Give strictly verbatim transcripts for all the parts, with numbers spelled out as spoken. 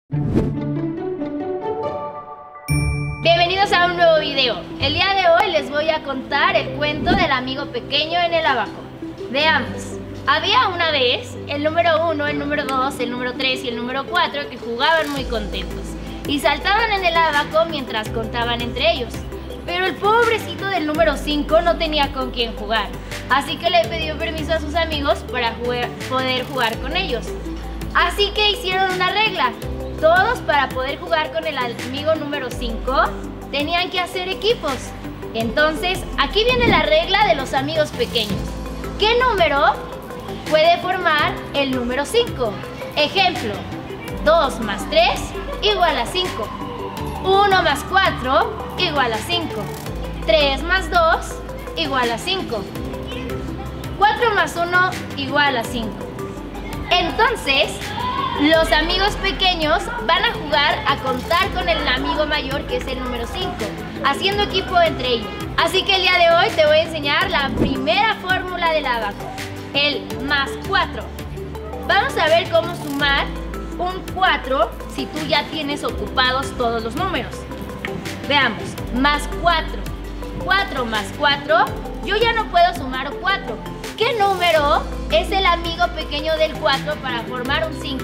Bienvenidos a un nuevo video. El día de hoy les voy a contar el cuento del amigo pequeño en el abaco. Veamos. Había una vez el número uno, el número dos, el número tres y el número cuatro que jugaban muy contentos y saltaban en el abaco mientras contaban entre ellos. Pero el pobrecito del número cinco no tenía con quién jugar, así que le pidió permiso a sus amigos para jugar, poder jugar con ellos. Así que hicieron una regla. Todos, para poder jugar con el amigo número cinco, tenían que hacer equipos. Entonces, aquí viene la regla de los amigos pequeños. ¿Qué número puede formar el número cinco? Ejemplo, dos más tres igual a cinco. uno más cuatro igual a cinco. tres más dos igual a cinco. cuatro más uno igual a cinco. Entonces, los amigos pequeños van a jugar a contar con el amigo mayor, que es el número cinco, haciendo equipo entre ellos. Así que el día de hoy te voy a enseñar la primera fórmula del abaco, el más cuatro. Vamos a ver cómo sumar un cuatro si tú ya tienes ocupados todos los números. Veamos, más cuatro. cuatro más cuatro, yo ya no puedo sumar cuatro. ¿Qué número es el amigo pequeño del cuatro para formar un cinco?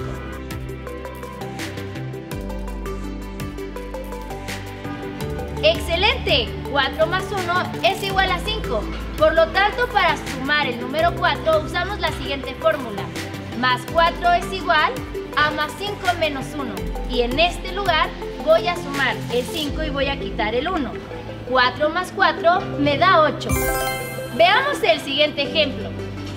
¡Excelente! cuatro más uno es igual a cinco. Por lo tanto, para sumar el número cuatro usamos la siguiente fórmula. Más cuatro es igual a más cinco menos uno. Y en este lugar voy a sumar el cinco y voy a quitar el uno. cuatro más cuatro me da ocho. Veamos el siguiente ejemplo.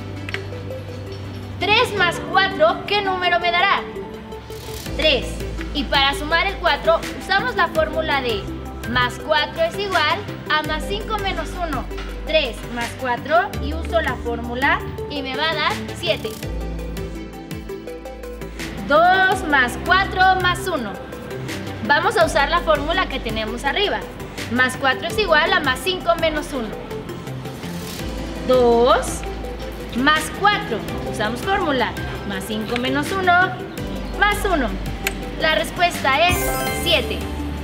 tres más cuatro, ¿qué número me dará? tres. Y para sumar el cuatro usamos la fórmula de más cuatro es igual a más cinco menos uno. tres más cuatro y uso la fórmula y me va a dar siete. dos más cuatro más uno. Vamos a usar la fórmula que tenemos arriba. Más cuatro es igual a más cinco menos uno. dos más cuatro. Usamos fórmula. Más cinco menos uno más uno. La respuesta es siete.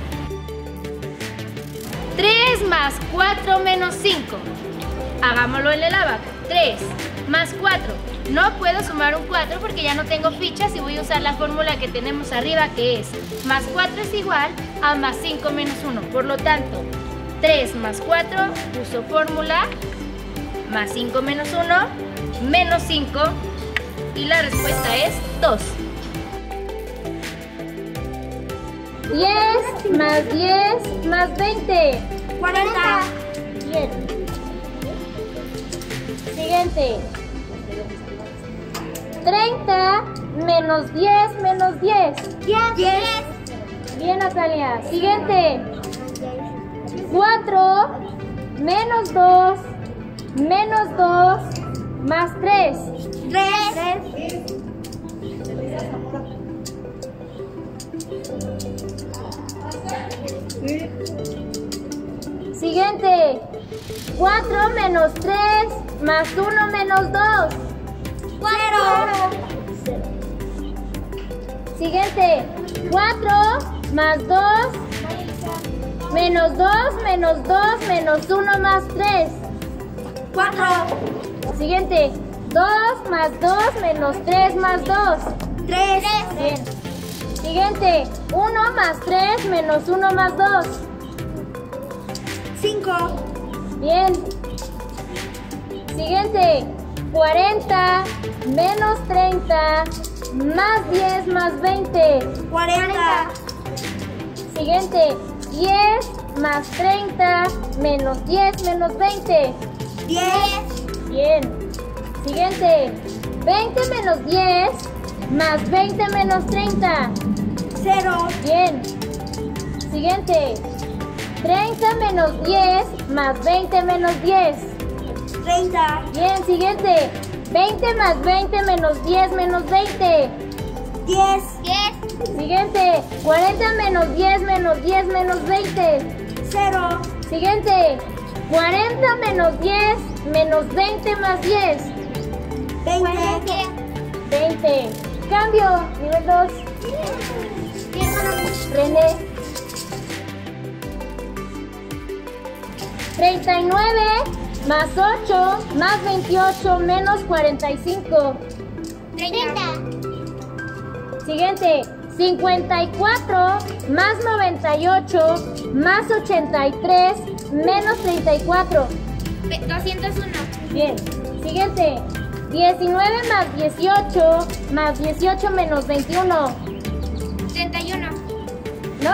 tres más cuatro menos cinco. Hagámoslo en el abaco. tres más cuatro. No puedo sumar un cuatro porque ya no tengo fichas y voy a usar la fórmula que tenemos arriba, que es más cuatro es igual a más cinco menos uno. Por lo tanto, tres más cuatro, uso fórmula, más cinco menos uno, menos cinco, y la respuesta es dos. diez más diez más veinte. cuarenta. Bien. Siguiente. treinta menos diez menos diez. diez. Bien, Natalia. Siguiente. cuatro menos dos menos dos más tres. tres. Siguiente. cuatro menos tres más uno menos dos. cuatro. Siguiente. cuatro más dos menos dos menos dos menos uno más tres. cuatro. Siguiente. dos más dos menos tres más dos. tres. Bien. Siguiente. uno más tres menos uno más dos. cinco. Bien. Siguiente. cuarenta menos treinta más diez más veinte. cuarenta. Siguiente. diez más treinta menos diez menos veinte. diez. Bien. Siguiente. veinte menos diez más veinte menos treinta. cero. Bien. Siguiente. treinta menos diez más veinte menos diez. treinta. Bien, siguiente. veinte más veinte menos diez menos veinte. diez. diez. Siguiente. cuarenta menos diez menos diez menos veinte. cero. Siguiente. cuarenta menos diez menos veinte más diez. veinte. veinte. Cambio. Nivel dos. ¿Qué treinta y nueve más ocho más veintiocho menos cuarenta y cinco. treinta. Siguiente. cincuenta y cuatro más noventa y ocho más ochenta y tres menos treinta y cuatro. doscientos uno. Bien. Siguiente. diecinueve más dieciocho más dieciocho menos veintiuno. treinta y uno. ¿No?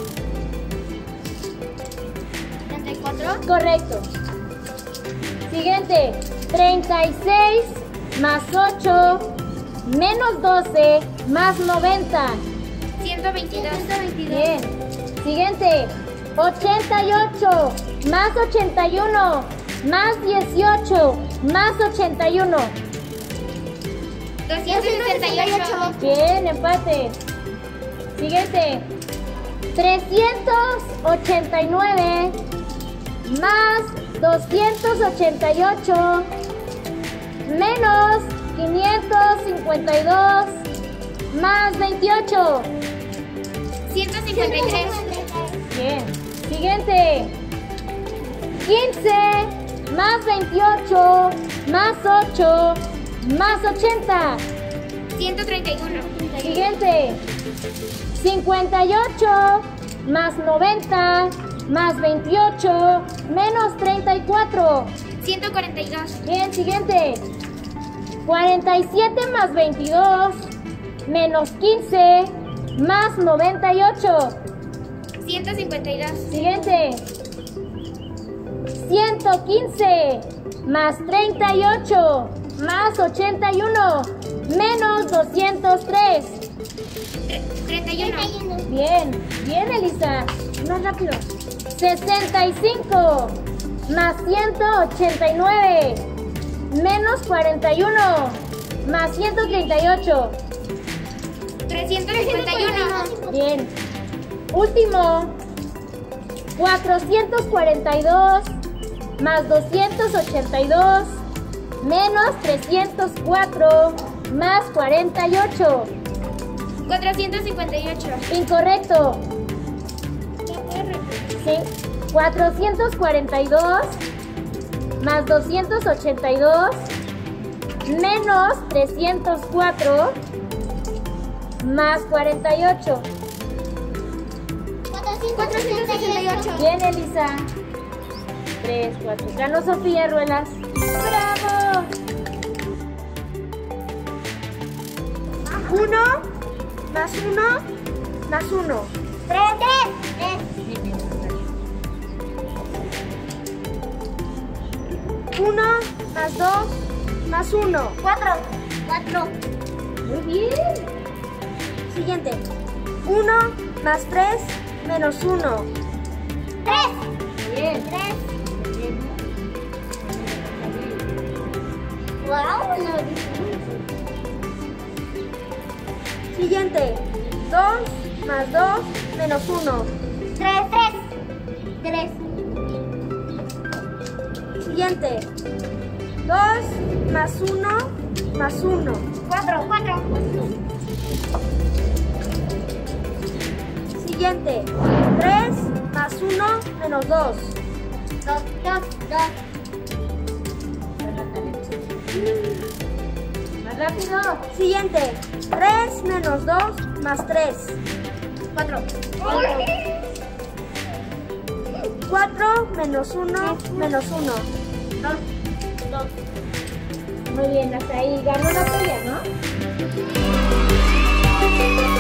treinta y cuatro. Correcto. Siguiente. treinta y seis más ocho menos doce más noventa. ciento veintidós. Bien. Siguiente. ochenta y ocho más ochenta y uno más dieciocho más ochenta y uno. doscientos sesenta y ocho. Bien, empate. Siguiente. trescientos ochenta y nueve más doscientos ochenta y ocho menos quinientos cincuenta y dos más veintiocho. ciento cincuenta y tres. Bien. Siguiente. quince más veintiocho más ocho más ochenta. ciento treinta y uno. Siguiente. cincuenta y ocho más noventa más veintiocho menos treinta y cuatro. ciento cuarenta y dos. Bien, siguiente. cuarenta y siete más veintidós menos quince más noventa y ocho. ciento cincuenta y dos. Siguiente. ciento quince más treinta y ocho más ochenta y uno menos doscientos tres. treinta y uno. Bien, bien, Elisa. Más rápido. sesenta y cinco más ciento ochenta y nueve menos cuarenta y uno más ciento treinta y ocho. trescientos cincuenta y uno. Bien. Último. cuatrocientos cuarenta y dos más doscientos ochenta y dos menos trescientos cuatro más cuarenta y ocho. cuatrocientos cincuenta y ocho. Incorrecto. Sí. cuatrocientos cuarenta y dos más doscientos ochenta y dos menos trescientos cuatro más cuarenta y ocho. cuatrocientos sesenta y ocho. Bien, Elisa. tres, cuatro. Ganó Sofía Ruelas. ¡Bravo! Uno más uno más uno. Tres. Tres. Uno más dos más uno. Cuatro. Cuatro. Muy bien. Siguiente. Uno más tres menos uno. Tres. Bien. Tres. Wow. Siguiente. Dos más dos menos uno. Tres. Tres. Tres. Siguiente. Dos más uno más uno. Cuatro. Cuatro. Siguiente. tres más uno menos dos. Dos. Dos. Dos. Más rápido. Siguiente. tres menos dos más tres. Cuatro. cuatro menos uno menos uno. Dos. Dos. Muy bien, hasta ahí. Ganó la tuya, ¿no?